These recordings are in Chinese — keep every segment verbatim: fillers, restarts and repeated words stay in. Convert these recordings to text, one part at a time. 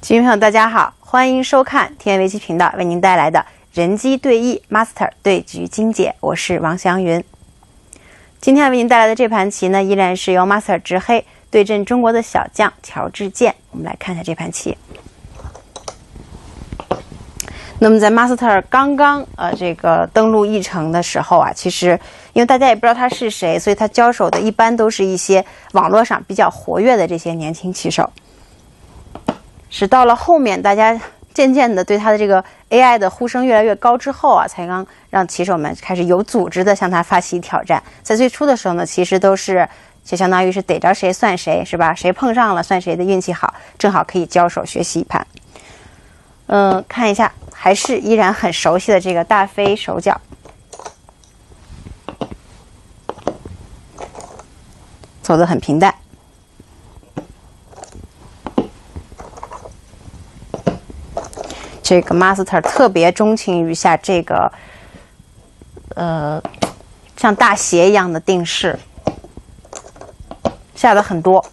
群众朋友大家好，欢迎收看天元围棋频道为您带来的人机对弈 Master 对局精解，我是王祥云。今天为您带来的这盘棋呢，依然是由 Master 执黑对阵中国的小将乔治健。我们来看一下这盘棋。那么在 Master 刚刚呃这个登陆议程的时候啊，其实因为大家也不知道他是谁，所以他交手的一般都是一些网络上比较活跃的这些年轻棋手。是到了后面，大家渐渐的对他的这个 A I 的呼声越来越高之后啊，才刚让棋手们开始有组织的向他发起挑战。在最初的时候呢，其实都是就相当于是逮着谁算谁，是吧？谁碰上了算谁的运气好，正好可以交手学习一盘。嗯、呃，看一下，还是依然很熟悉的这个大飞手脚，走得很平淡。这个 Master 特别钟情于下这个，呃，像大斜一样的定式，下的很多。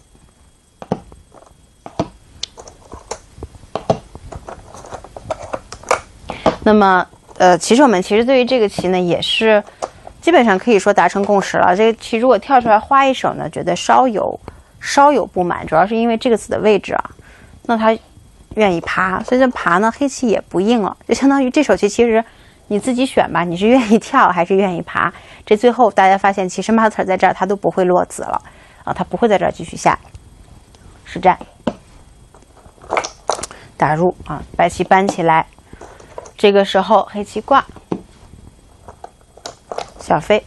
那么，呃，棋手们其实对于这个棋呢，也是基本上可以说达成共识了。这个棋如果跳出来花一手呢，觉得稍有稍有不满，主要是因为这个子的位置啊，那他愿意爬，所以这爬呢，黑棋也不硬了，就相当于这手棋其实你自己选吧，你是愿意跳还是愿意爬？这最后大家发现，其实 Master 在这儿他都不会落子了啊，他不会在这儿继续下实战，打入啊，白棋搬起来，这个时候黑棋挂小飞，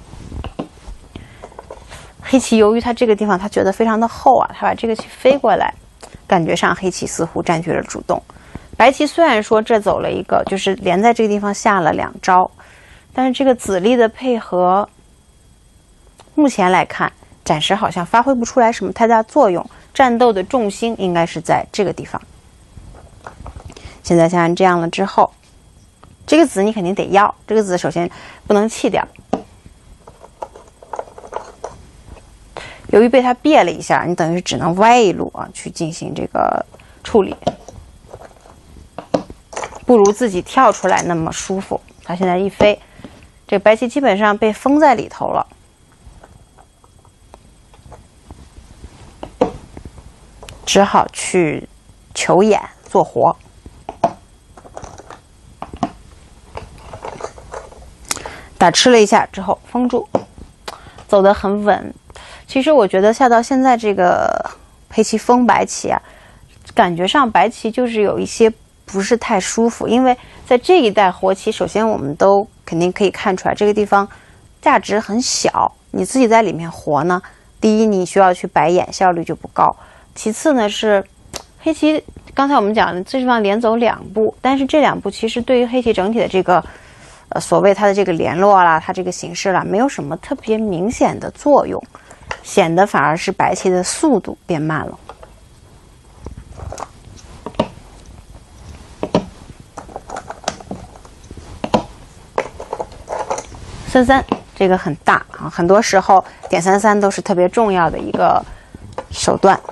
黑棋由于他这个地方他觉得非常的厚啊，他把这个棋飞过来。感觉上黑棋似乎占据了主动，白棋虽然说这走了一个，就是连在这个地方下了两招，但是这个子力的配合，目前来看暂时好像发挥不出来什么太大作用，战斗的重心应该是在这个地方。现在像这样了之后，这个子你肯定得要，这个子首先不能弃掉。由于被他别了一下，你等于只能歪一路啊去进行这个处理，不如自己跳出来那么舒服。他现在一飞，这个白棋基本上被封在里头了，只好去求眼做活。打吃了一下之后封住，走得很稳。其实我觉得下到现在这个黑棋封白棋啊，感觉上白棋就是有一些不是太舒服，因为在这一代活棋，首先我们都肯定可以看出来这个地方价值很小，你自己在里面活呢，第一你需要去白眼，效率就不高，其次呢是黑棋刚才我们讲的这地方连走两步，但是这两步其实对于黑棋整体的这个呃所谓它的这个联络啦，它这个形式啦，没有什么特别明显的作用，显得反而是白棋的速度变慢了。三三这个很大啊，很多时候点三三都是特别重要的一个手段。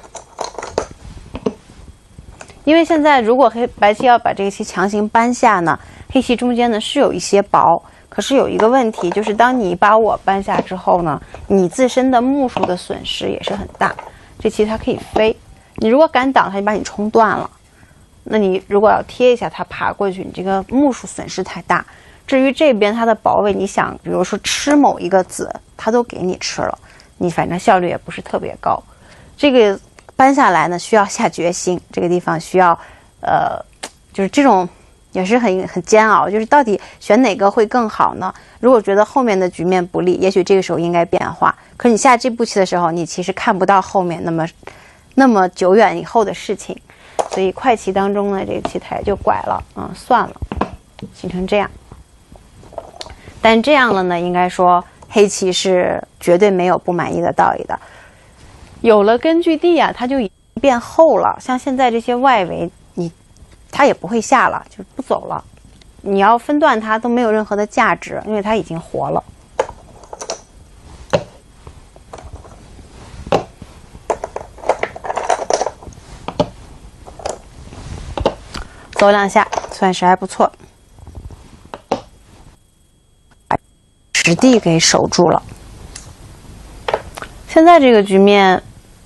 因为现在如果黑白棋要把这个棋强行搬下呢，黑棋中间呢是有一些薄。可是有一个问题，就是当你把我搬下之后呢，你自身的目数的损失也是很大。这棋它可以飞，你如果敢挡，它就把你冲断了。那你如果要贴一下它爬过去，你这个目数损失太大。至于这边它的保卫，你想，比如说吃某一个子，它都给你吃了，你反正效率也不是特别高。这个搬下来呢，需要下决心，这个地方需要，呃，就是这种。也是很很煎熬，就是到底选哪个会更好呢？如果觉得后面的局面不利，也许这个时候应该变化。可你下这步棋的时候，你其实看不到后面那么那么久远以后的事情，所以快棋当中呢，这个棋台就拐了，嗯，算了，形成这样。但这样了呢，应该说黑棋是绝对没有不满意的道理的。有了根据地啊，它就已经变厚了。像现在这些外围，你。它也不会下了，就不走了。你要分段它都没有任何的价值，因为它已经活了。 走两下，算是还不错，实地给守住了。现在这个局面，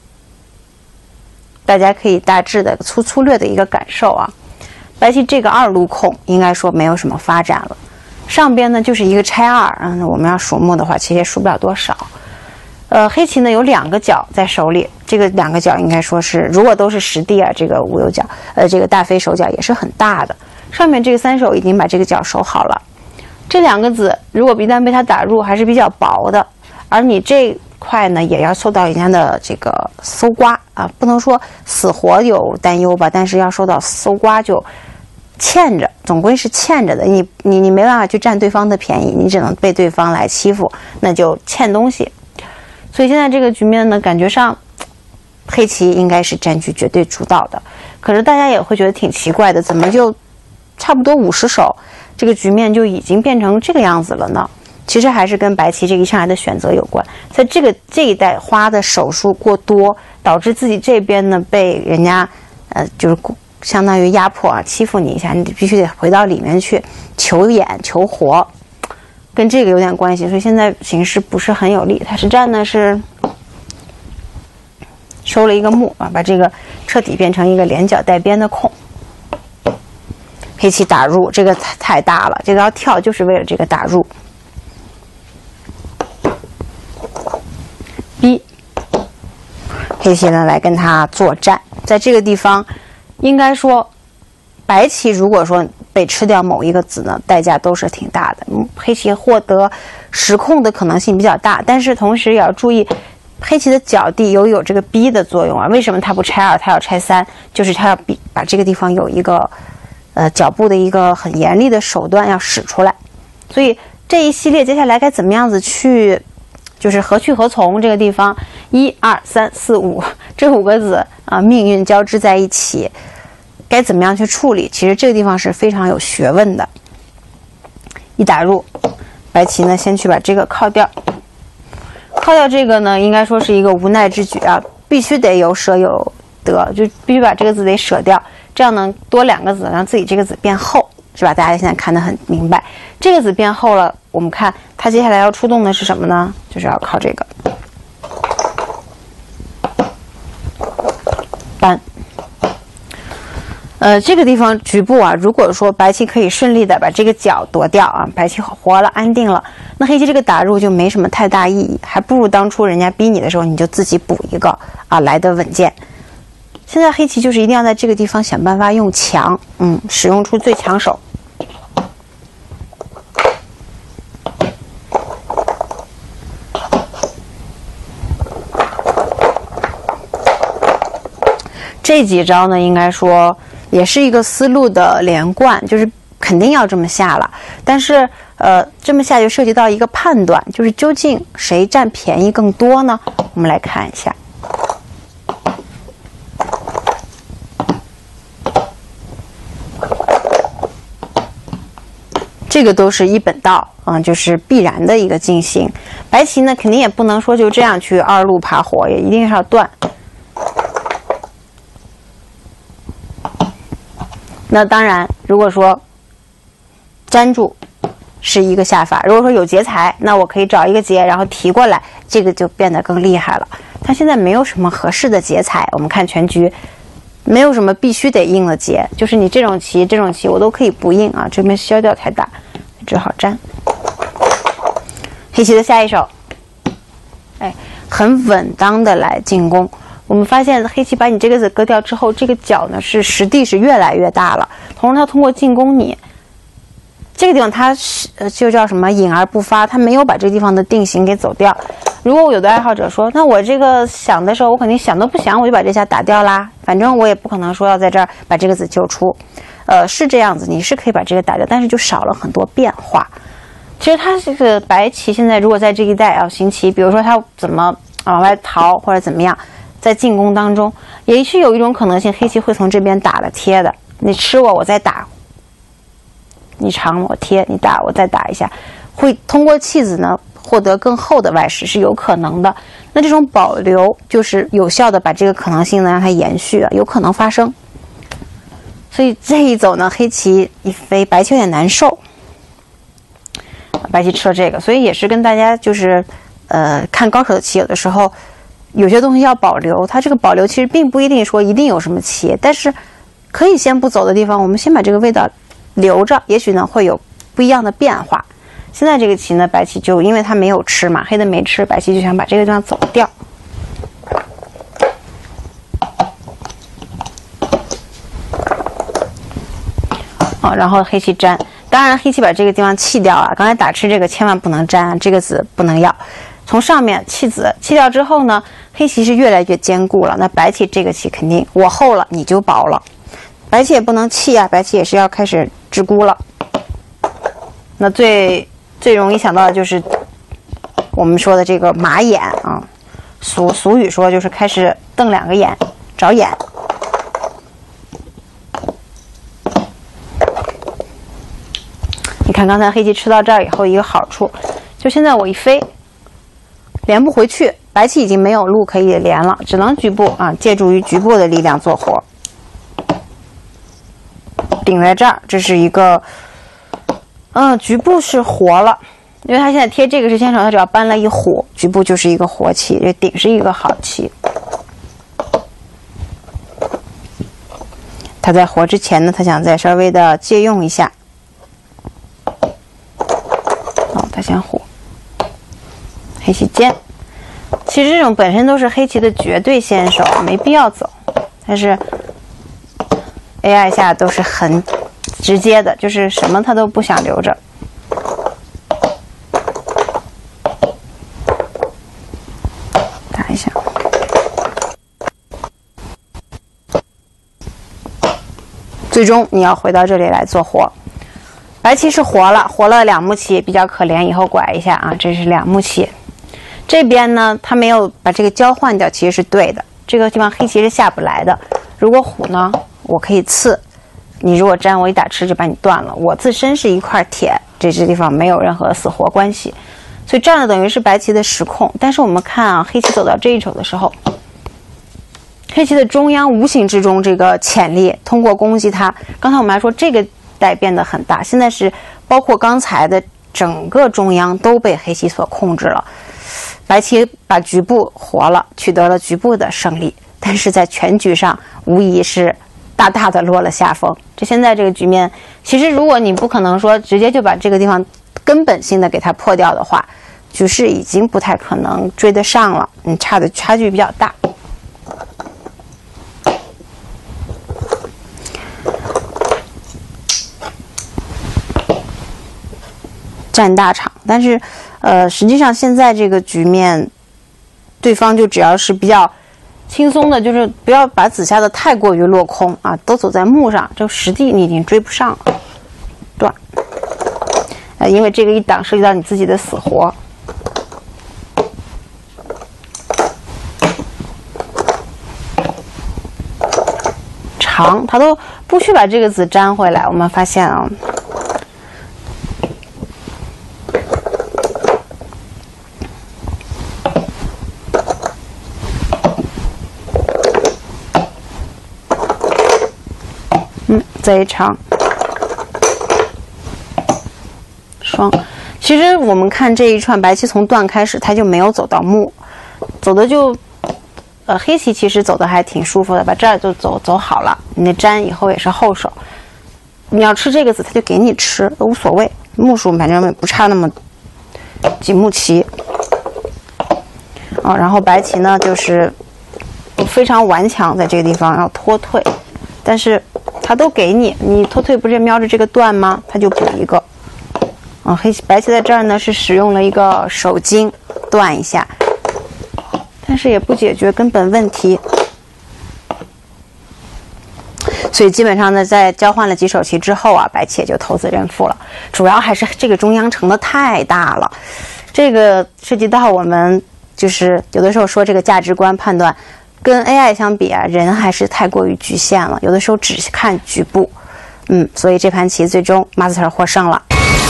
大家可以大致的粗粗略的一个感受啊。白棋这个二路空应该说没有什么发展了，上边呢就是一个拆二，嗯，我们要数目的话，其实也数不了多少。呃，黑棋呢有两个角在手里，这个两个角应该说是，如果都是实地啊，这个无忧角，呃，这个大飞手角也是很大的。上面这个三手已经把这个角守好了，这两个子如果一旦被他打入，还是比较薄的，而你这块呢也要受到人家的这个搜刮啊，不能说死活有担忧吧，但是要受到搜刮就欠着，总归是欠着的。你你你没办法去占对方的便宜，你只能被对方来欺负，那就欠东西。所以现在这个局面呢，感觉上黑棋应该是占据绝对主导的。可是大家也会觉得挺奇怪的，怎么就差不多五十手，这个局面就已经变成这个样子了呢？其实还是跟白棋这一上来的选择有关。在这个这一代花的手数过多，导致自己这边呢被人家呃就是相当于压迫啊，欺负你一下，你必须得回到里面去求眼求活。跟这个有点关系，所以现在形势不是很有利。他实战呢是收了一个目啊，把这个彻底变成一个连角带边的空。黑棋打入，这个太大了，这个要跳就是为了这个打入。逼，黑棋呢来跟他作战，在这个地方，应该说，白棋如果说被吃掉某一个子呢，代价都是挺大的。嗯，黑棋获得实控的可能性比较大，但是同时也要注意，黑棋的角地有有这个逼的作用啊。为什么它不拆二，它要拆三？就是它要逼把这个地方有一个呃脚步的一个很严厉的手段要使出来。所以这一系列接下来该怎么样子去，就是何去何从这个地方，一二三四五这五个子啊，命运交织在一起。该怎么样去处理？其实这个地方是非常有学问的。一打入，白棋呢先去把这个靠掉，靠掉这个呢，应该说是一个无奈之举啊，必须得有舍有得，就必须把这个子得舍掉，这样呢多两个子，让自己这个子变厚，是吧？大家现在看得很明白，这个子变厚了，我们看它接下来要出动的是什么呢？就是要靠这个搬。呃，这个地方局部啊，如果说白棋可以顺利的把这个角夺掉啊，白棋活了安定了，那黑棋这个打入就没什么太大意义，还不如当初人家逼你的时候，你就自己补一个啊，来得稳健。现在黑棋就是一定要在这个地方想办法用强，嗯，使用出最强手。这几招呢，应该说也是一个思路的连贯，就是肯定要这么下了。但是，呃，这么下就涉及到一个判断，就是究竟谁占便宜更多呢？我们来看一下。这个都是一本道，嗯，就是必然的一个进行。白棋呢，肯定也不能说就这样去二路爬活，也一定是要断。那当然，如果说粘住是一个下法，如果说有劫财，那我可以找一个劫，然后提过来，这个就变得更厉害了。它现在没有什么合适的劫财，我们看全局，没有什么必须得应的劫，就是你这种棋、这种棋我都可以不应啊，这边消掉太大，只好粘。黑棋的下一手，哎，很稳当的来进攻。我们发现黑棋把你这个子割掉之后，这个角呢是实地是越来越大了。同时，它通过进攻你这个地方，它是呃就叫什么隐而不发，它没有把这个地方的定型给走掉。如果有的爱好者说，那我这个想的时候，我肯定想都不想，我就把这下打掉啦。反正我也不可能说要在这儿把这个子救出。呃，是这样子，你是可以把这个打掉，但是就少了很多变化。其实它这个白棋现在如果在这一带啊行棋，比如说它怎么往外逃或者怎么样。在进攻当中，也是有一种可能性，黑棋会从这边打了贴的。你吃我，我再打；你长我贴，你打我再打一下，会通过弃子呢获得更厚的外势是有可能的。那这种保留就是有效的把这个可能性呢让它延续啊，有可能发生。 所以这一走呢，黑棋一飞，白棋有点难受。白棋吃了这个，所以也是跟大家就是，呃，看高手的棋，有的时候有些东西要保留。它这个保留其实并不一定说一定有什么棋，但是可以先不走的地方，我们先把这个味道留着，也许呢会有不一样的变化。现在这个棋呢，白棋就因为它没有吃嘛，黑的没吃，白棋就想把这个地方走掉。哦，然后黑棋粘，当然黑棋把这个地方弃掉啊。刚才打吃这个千万不能粘，这个子不能要。从上面弃子，弃掉之后呢，黑棋是越来越坚固了。那白棋这个棋肯定我厚了，你就薄了。白棋也不能弃啊，白棋也是要开始鹧鸪了。那最最容易想到的就是我们说的这个马眼啊，俗俗语说就是开始瞪两个眼，找眼。你看刚才黑棋吃到这儿以后，一个好处，就现在我一飞，连不回去，白棋已经没有路可以连了，只能局部啊，借助于局部的力量做活。顶在这儿，这是一个，嗯，局部是活了，因为他现在贴这个是先手，他只要搬了一虎，局部就是一个活棋，这顶是一个好棋。他在活之前呢，他想再稍微的借用一下。他先虎，黑棋尖。其实这种本身都是黑棋的绝对先手，没必要走。但是 A I 下都是很直接的，就是什么他都不想留着。打一下，最终你要回到这里来做活。白棋是活了，活了两目棋，比较可怜。以后拐一下啊，这是两目棋。这边呢，他没有把这个交换掉，其实是对的。这个地方黑棋是下不来的。如果虎呢，我可以刺，你如果粘，我一打吃就把你断了。我自身是一块铁，这些地方没有任何死活关系，所以这样呢等于是白棋的实控。但是我们看啊，黑棋走到这一手的时候，黑棋的中央无形之中这个潜力，通过攻击它，刚才我们还说这个带变得很大，现在是包括刚才的整个中央都被黑棋所控制了。白棋把局部活了，取得了局部的胜利，但是在全局上无疑是大大的落了下风。这现在这个局面，其实如果你不可能说直接就把这个地方根本性的给它破掉的话，局势已经不太可能追得上了，你差的差距比较大。占大场，但是，呃，实际上现在这个局面，对方就只要是比较轻松的，就是不要把子下的太过于落空啊，都走在目上，这实地你已经追不上了，断。呃，因为这个一挡涉及到你自己的死活。长，他都不去把这个子粘回来，我们发现啊。嗯，贼长，双。其实我们看这一串白棋从断开始，它就没有走到目，走的就，呃，黑棋其实走的还挺舒服的，把这儿就走走好了。你那粘以后也是后手，你要吃这个子，他就给你吃，都无所谓。目数反正也不差那么几目棋。哦，然后白棋呢就是非常顽强，在这个地方要脱退，但是他都给你，你脱退不是瞄着这个断吗？他就补一个。啊，黑白棋在这儿呢是使用了一个手筋断一下，但是也不解决根本问题。所以基本上呢，在交换了几手棋之后啊，白棋也就投子认负了。主要还是这个中央成的太大了，这个涉及到我们就是有的时候说这个价值观判断，跟 A I 相比啊，人还是太过于局限了，有的时候只看局部。嗯，所以这盘棋最终马斯特获胜了。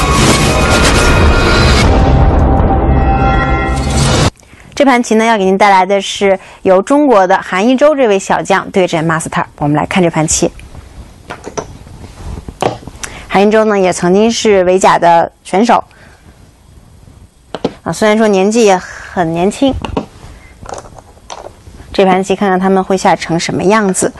这盘棋呢，要给您带来的是由中国的韩一舟这位小将对阵马斯特。我们来看这盘棋。 韩英州呢也曾经是围甲的选手啊，虽然说年纪也很年轻。这盘棋看看他们会下成什么样子。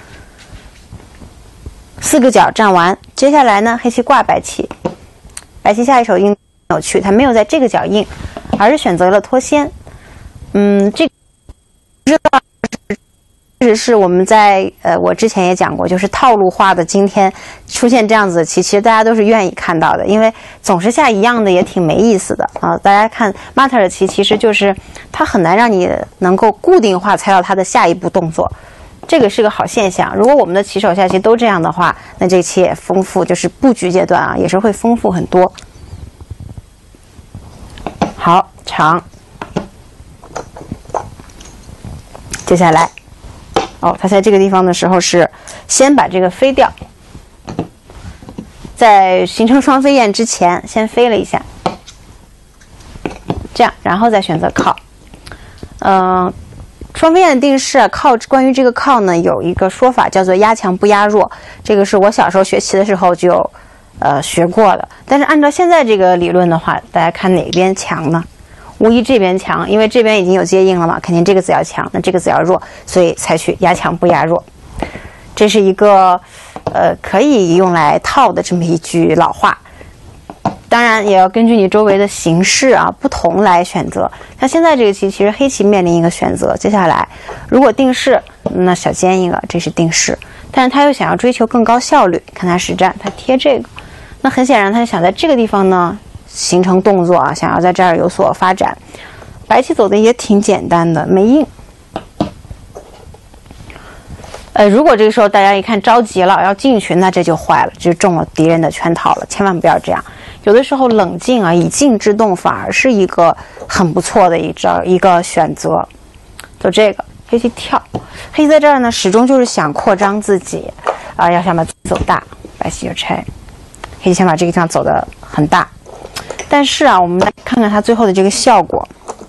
四个角站完，接下来呢，黑棋挂白棋，白棋下一手应有趣，他没有在这个角应，而是选择了脱先。嗯，这个知道确实是我们在呃，我之前也讲过，就是套路化的今天出现这样子的棋，其实大家都是愿意看到的，因为总是下一样的也挺没意思的啊。大家看 Mater 的棋，其实就是它很难让你能够固定化猜到它的下一步动作，这个是个好现象。如果我们的棋手下棋都这样的话，那这棋也丰富，就是布局阶段啊，也是会丰富很多。好，长，接下来。哦，他在这个地方的时候是先把这个飞掉，在形成双飞燕之前先飞了一下，这样，然后再选择靠。嗯、呃，双飞燕的定式啊，靠关于这个靠呢，有一个说法叫做压强不压弱，这个是我小时候学棋的时候就呃学过的。但是按照现在这个理论的话，大家看哪边强呢？无疑这边强，因为这边已经有接应了嘛，肯定这个子要强，那这个子要弱，所以采取压强不压弱。这是一个呃可以用来套的这么一句老话，当然也要根据你周围的形势啊不同来选择。像现在这个棋，其实黑棋面临一个选择，接下来如果定式，那小尖一个，这是定式，但是他又想要追求更高效率，看他实战，他贴这个，那很显然他就想在这个地方呢形成动作啊，想要在这儿有所发展。白棋走的也挺简单的，没应。呃，如果这个时候大家一看着急了要进去，那这就坏了，就中了敌人的圈套了，千万不要这样。有的时候冷静啊，以静制动反而是一个很不错的一招一个选择。就这个黑棋跳，黑棋在这儿呢始终就是想扩张自己啊、呃，要想把自己走大，白棋就拆，黑棋想把这个地方走得很大。但是啊，我们来看看它最后的这个效果。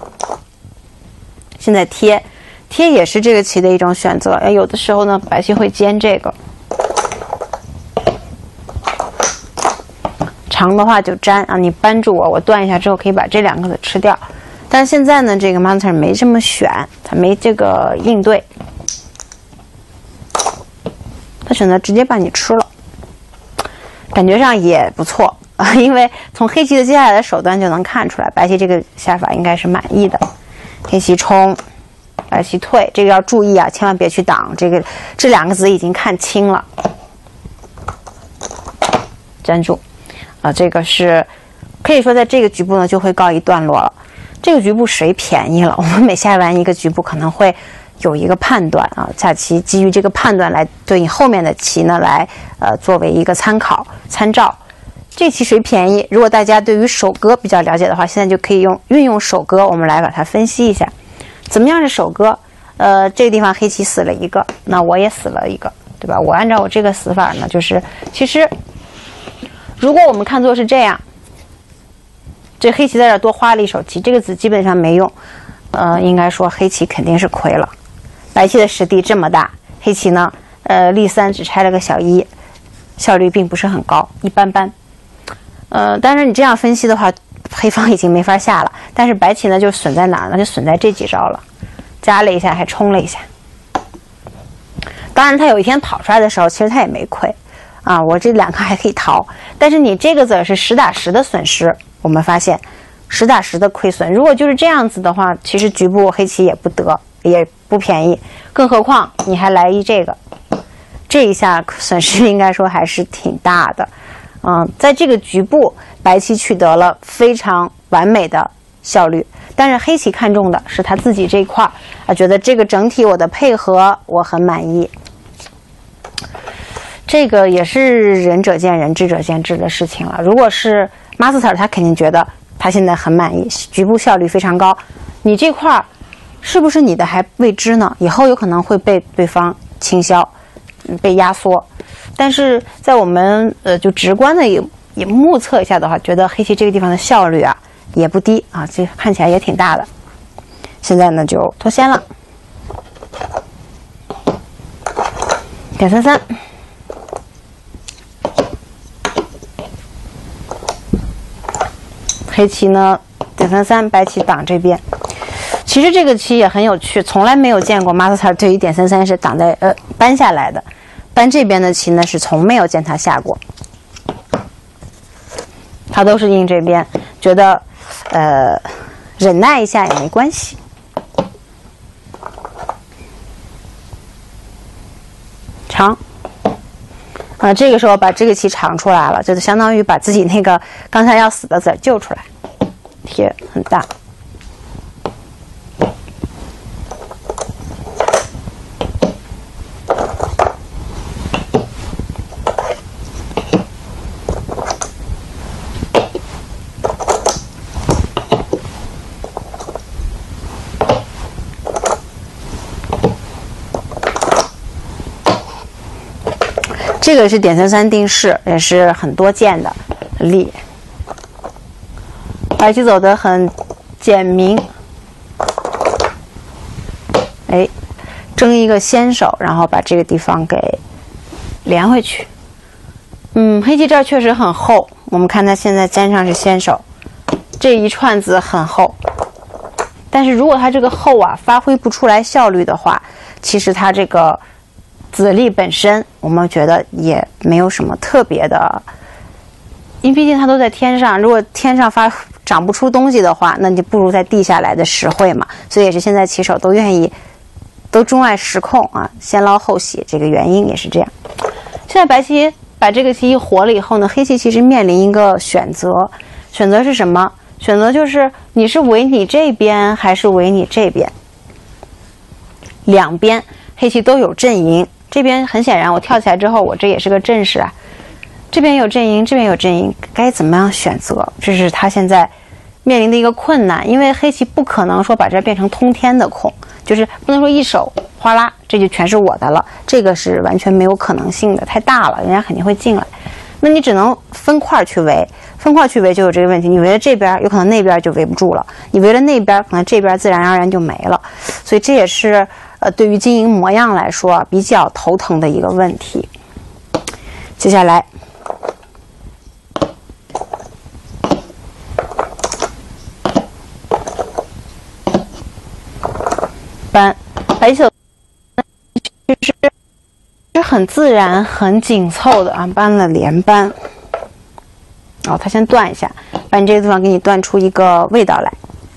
现在贴，贴也是这个棋的一种选择。哎，有的时候呢，白棋会尖这个，长的话就粘啊，你扳住我，我断一下之后可以把这两个子吃掉。但是现在呢，这个 Mater 没这么选，他没这个应对，他选择直接把你吃了，感觉上也不错。啊，因为从黑棋的接下来的手段就能看出来，白棋这个下法应该是满意的。黑棋冲，白棋退，这个要注意啊，千万别去挡这个，这两个子已经看清了，粘住啊，这个是可以说在这个局部呢就会告一段落了。这个局部谁便宜了？我们每下完一个局部可能会有一个判断啊，下棋基于这个判断来对你后面的棋呢来呃作为一个参考参照。这棋谁便宜？如果大家对于手歌比较了解的话，现在就可以用运用手歌，我们来把它分析一下，怎么样是手歌？呃，这个地方黑棋死了一个，那我也死了一个，对吧？我按照我这个死法呢，就是其实如果我们看作是这样，这黑棋在这多花了一手棋，这个子基本上没用，呃，应该说黑棋肯定是亏了。白棋的实地这么大，黑棋呢，呃，立三只拆了个小一，效率并不是很高，一般般。呃，当然你这样分析的话，黑方已经没法下了。但是白棋呢，就损在哪呢？就损在这几招了，加了一下，还冲了一下。当然，他有一天跑出来的时候，其实他也没亏啊。我这两个还可以逃，但是你这个子是实打实的损失。我们发现，实打实的亏损。如果就是这样子的话，其实局部黑棋也不得，也不便宜。更何况你还来一这个，这一下损失应该说还是挺大的。嗯，在这个局部，白棋取得了非常完美的效率，但是黑棋看中的是他自己这一块啊，觉得这个整体我的配合我很满意。这个也是仁者见仁，智者见智的事情了。如果是 Master， 他肯定觉得他现在很满意，局部效率非常高。你这块是不是你的还未知呢？以后有可能会被对方倾销，被压缩。但是在我们呃就直观的也也目测一下的话，觉得黑棋这个地方的效率啊也不低啊，这看起来也挺大的。现在呢就脱先了，点三三， 黑棋呢点三三，白棋挡这边。其实这个棋也很有趣，从来没有见过马斯特对于点三三是挡在呃搬下来的，搬这边的棋呢是从没有见他下过，他都是应这边，觉得呃忍耐一下也没关系。长，啊、呃，这个时候把这个棋长出来了，就是相当于把自己那个刚才要死的子救出来，贴很大。这个是点三三定式，也是很多见的例。白棋走得很简明，哎，争一个先手，然后把这个地方给连回去。嗯，黑棋这儿确实很厚，我们看它现在粘上是先手，这一串子很厚。但是如果它这个厚啊发挥不出来效率的话，其实它这个子力本身，我们觉得也没有什么特别的，因为毕竟它都在天上，如果天上发长不出东西的话，那你不如在地下来的实惠嘛。所以也是现在棋手都愿意，都钟爱实控啊，先捞后洗，这个原因也是这样。现在白棋把这个棋一活了以后呢，黑棋其实面临一个选择，选择是什么？选择就是你是围你这边还是围你这边？两边黑棋都有阵营。这边很显然，我跳起来之后，我这也是个阵势啊。这边有阵营，这边有阵营，该怎么样选择？这是他现在面临的一个困难，因为黑棋不可能说把这变成通天的空，就是不能说一手哗啦，这就全是我的了，这个是完全没有可能性的，太大了，人家肯定会进来。那你只能分块去围，分块去围就有这个问题，你围了这边，有可能那边就围不住了；你围了那边，可能这边自然而然就没了。所以这也是呃对于经营模样来说比较头疼的一个问题。接下来，搬白棋就是是很自然、很紧凑的啊，搬了连搬。哦，他先断一下，把你这个地方给你断出一个味道来。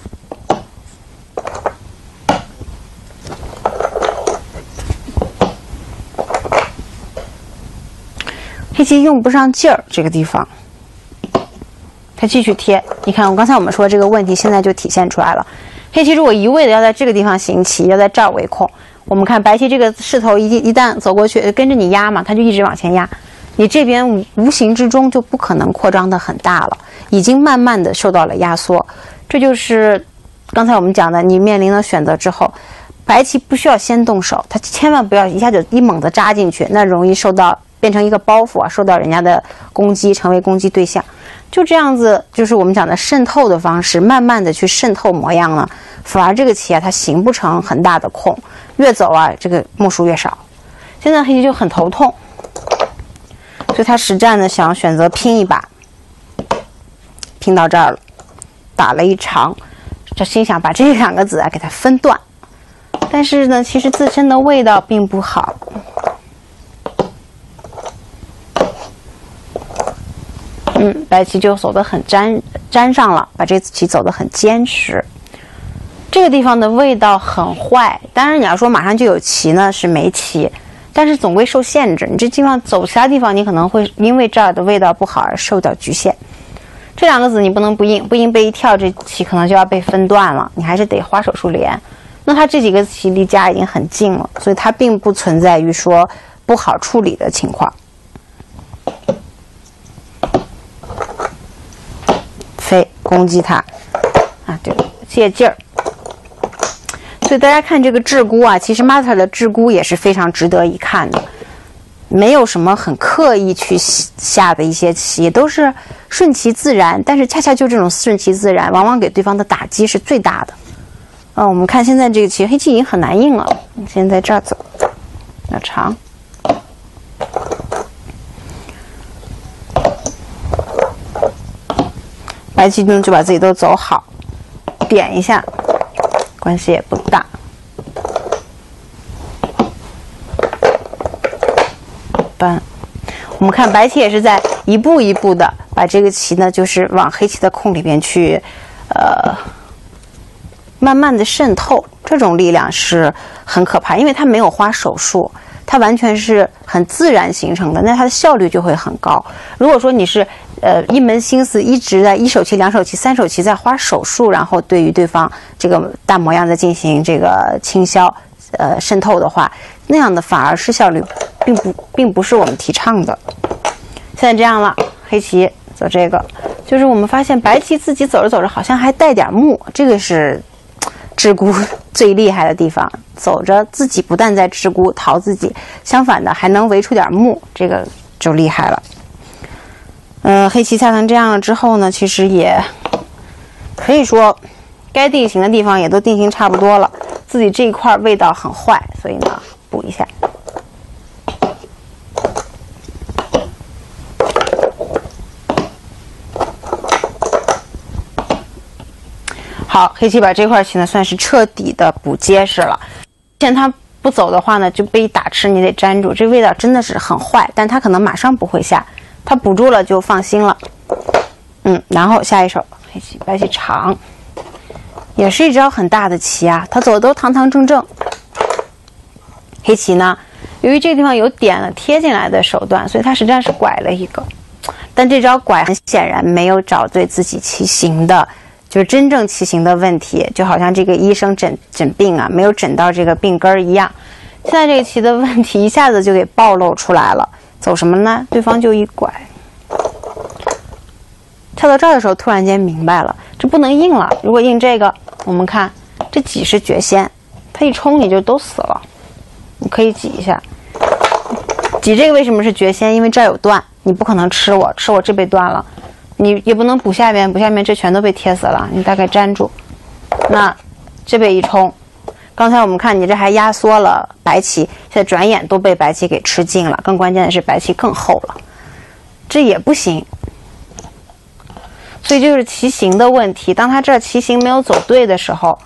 黑棋用不上劲儿，这个地方，他继续贴。你看，我刚才我们说这个问题，现在就体现出来了。黑棋如果一味的要在这个地方行棋，要在这儿围控，我们看白棋这个势头一一旦走过去，跟着你压嘛，他就一直往前压。你这边无无形之中就不可能扩张的很大了，已经慢慢的受到了压缩。这就是刚才我们讲的，你面临了选择之后，白棋不需要先动手，他千万不要一下就一猛子扎进去，那容易受到变成一个包袱啊，受到人家的攻击，成为攻击对象。就这样子，就是我们讲的渗透的方式，慢慢的去渗透模样呢，反而这个棋啊，它形不成很大的空，越走啊，这个目数越少。现在黑棋就很头痛。所以他实战呢，想选择拼一把，拼到这儿了，打了一长，这心想把这两个子啊给它分段，但是呢，其实自身的味道并不好。嗯，白棋就走得很粘粘上了，把这棋走得很坚实。这个地方的味道很坏，当然你要说马上就有棋呢，是没棋。但是总归受限制，你这地方走其他地方，你可能会因为这儿的味道不好而受到局限。这两个子你不能不应，不应被一跳，这棋可能就要被分段了，你还是得花手数连。那它这几个棋离家已经很近了，所以它并不存在于说不好处理的情况。飞攻击它啊，对，借劲儿。所以大家看这个雉孤啊，其实 Master 的雉孤也是非常值得一看的，没有什么很刻意去下的一些棋，都是顺其自然。但是恰恰就这种顺其自然，往往给对方的打击是最大的。啊，我们看现在这个棋，黑棋已经很难应了。先在这儿走，要长。 白棋呢就把自己都走好，点一下，关系也不大。搬，我们看白棋也是在一步一步的把这个棋呢，就是往黑棋的空里边去，呃，慢慢的渗透。这种力量是很可怕，因为它没有花手术，它完全是很自然形成的，那它的效率就会很高。如果说你是呃一门心思一直在一手棋、两手棋、三手棋在花手术，然后对于对方这个大模样在进行这个倾销、呃渗透的话，那样的反而是效率并不并不是我们提倡的。现在这样了，黑棋走这个，就是我们发现白棋自己走着走着好像还带点目，这个是鹧鸪最厉害的地方，走着自己不但在鹧鸪逃自己，相反的还能围出点目，这个就厉害了。呃，黑棋下成这样了之后呢，其实也可以说该定型的地方也都定型差不多了，自己这一块味道很坏，所以呢补一下。好，黑棋把这块棋呢算是彻底的补结实了。现在他不走的话呢，就被打吃，你得粘住，这味道真的是很坏。但他可能马上不会下，他补住了就放心了。嗯，然后下一手黑棋白棋长，也是一招很大的棋啊，他走的都堂堂正正。黑棋呢，由于这个地方有点了贴进来的手段，所以他实际上是拐了一个，但这招拐很显然没有找对自己棋形的。就是真正棋形的问题，就好像这个医生诊诊病啊，没有诊到这个病根儿一样。现在这个棋的问题一下子就给暴露出来了。走什么呢？对方就一拐，跳到这儿的时候，突然间明白了，这不能硬了。如果硬这个，我们看这挤是绝先，他一冲你就都死了。你可以挤一下，挤这个为什么是绝先？因为这儿有断，你不可能吃我，吃我这被断了。你也不能补下边，补下面这全都被贴死了，你大概粘住。那这边一冲，刚才我们看你这还压缩了白棋，现在转眼都被白棋给吃尽了。更关键的是白棋更厚了，这也不行。所以就是棋形的问题，当他这棋形没有走对的时候，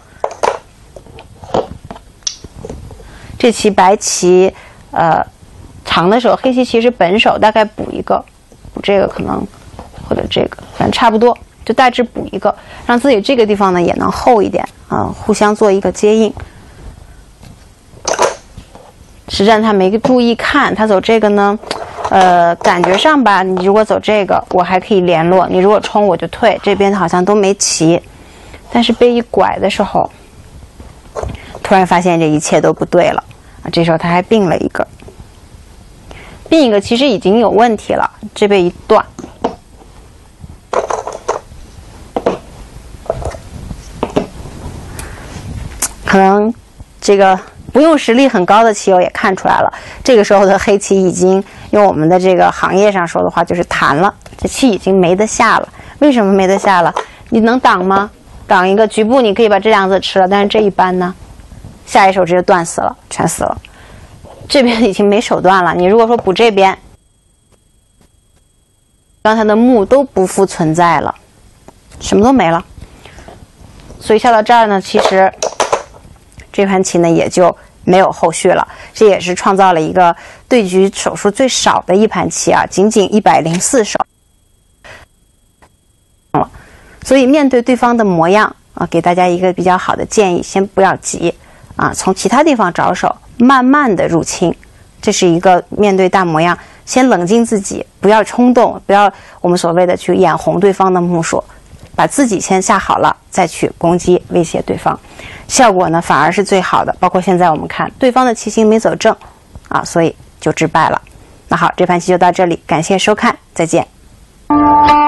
这棋白棋呃长的时候，黑棋其实本手大概补一个，补这个可能。或者这个反正差不多，就大致补一个，让自己这个地方呢也能厚一点啊，互相做一个接应。实战他没注意看，他走这个呢，呃，感觉上吧，你如果走这个，我还可以联络；你如果冲，我就退。这边好像都没棋，但是被一拐的时候，突然发现这一切都不对了啊！这时候他还并了一个，并一个其实已经有问题了，这边一断。可能这个不用实力很高的棋友也看出来了，这个时候的黑棋已经用我们的这个行业上说的话就是弹了，这棋已经没得下了。为什么没得下了？你能挡吗？挡一个局部你可以把这两子吃了，但是这一般呢，下一手直接断死了，全死了。这边已经没手段了，你如果说补这边，刚才的目都不复存在了，什么都没了。所以下到这儿呢，其实这盘棋呢也就没有后续了。这也是创造了一个对局手数最少的一盘棋啊，仅仅一百零四手。所以面对对方的模样啊，给大家一个比较好的建议，先不要急啊，从其他地方着手，慢慢的入侵。这是一个面对大模样，先冷静自己，不要冲动，不要我们所谓的去眼红对方的目数，把自己先下好了，再去攻击威胁对方，效果呢反而是最好的。包括现在我们看对方的棋形没走正啊，所以就失败了。那好，这盘棋就到这里，感谢收看，再见。